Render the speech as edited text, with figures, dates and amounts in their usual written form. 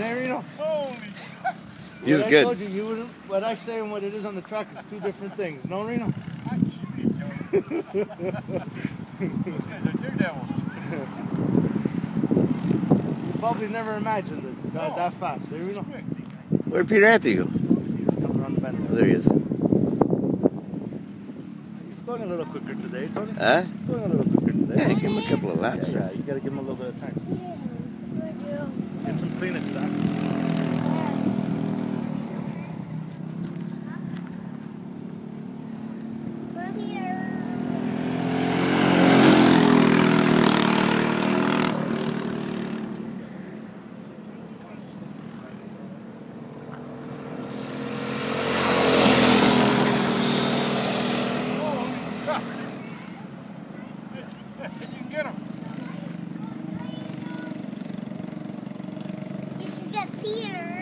Reno? Holy. He's I good. told you, what I say and what it is on the truck is two different things. No, Reno? I'm cheating, Joey. Those guys are daredevils. You probably never imagined it that fast. There we go. Where'd Peter Anthony go? He's coming around the bend. Oh, there he is. He's going a little quicker today, Tony. Huh? He's going a little quicker today. Yeah, give him a couple of laps. Yeah, you gotta give him a little bit of time. Get some Kleenex, Zach. You can get him. You can get Peter.